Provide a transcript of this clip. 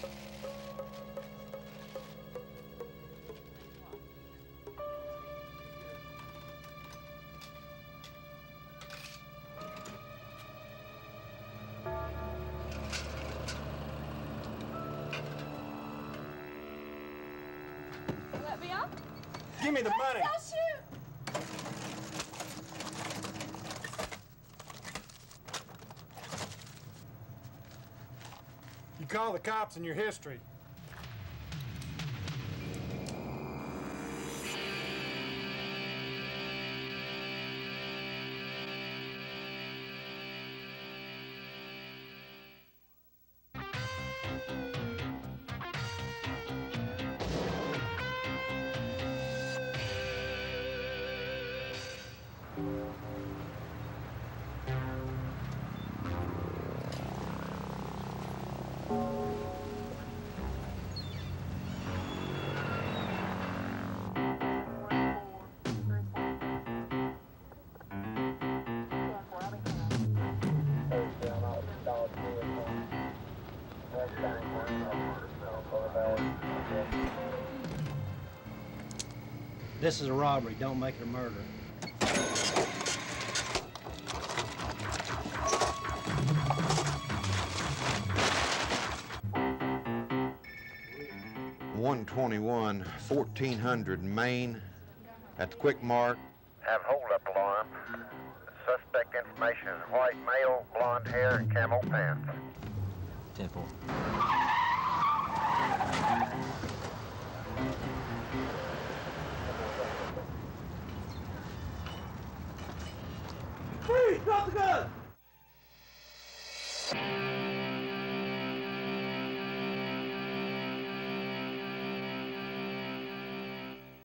Let me up? Give me the money. I'll shoot. You call the cops in your history. This is a robbery. Don't make it a murder. (121) 1400 Main at the Quick Mart. Have hold-up alarm. Suspect information is white male, blonde hair, and camel pants. 10-4. Freeze! Drop the gun!